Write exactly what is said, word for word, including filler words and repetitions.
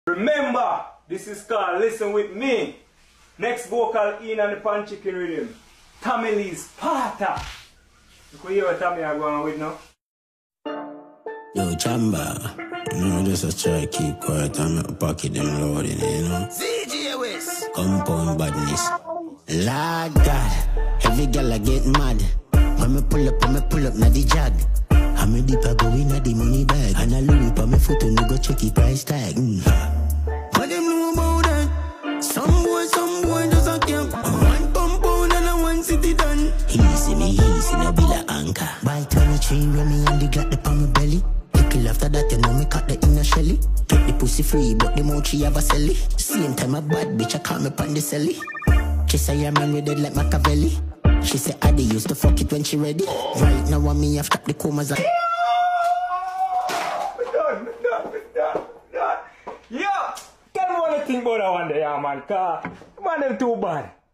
Remember, this is called Listen With Me. Next vocal in on the pan chicken rhythm. Tommy Lee's Sparta. You can hear what Tommy are going with now? Yo, Chamba. You know, just a try keep quiet and make pocket them loading, you know? Z G West. Compound badness. Lord God, every girl I get mad. When me pull up, when me pull up, na the jag. I'm a deep, I go in at the money bag. And I Louis pa me foot and go check the price tag. Mm. What them know about that? Some boy, some boy just a camp. One compound and a one city done. Easy me, easy, no be like anchor. By twenty-three, when me and the got the palm belly. Little after that, you know me cut the inner shelly. Get the pussy free, but the mouth she have a celly. Same time a bad bitch, I call me pan the celly. She say your man with it like Machiavelli. She say Addy used to fuck it when she ready. Right now I'm me, I've stopped the comas. We're done, we're done, we're done, we're done. Yo! Tell me what you think about that one day, yeah, man, cause man, them too bad.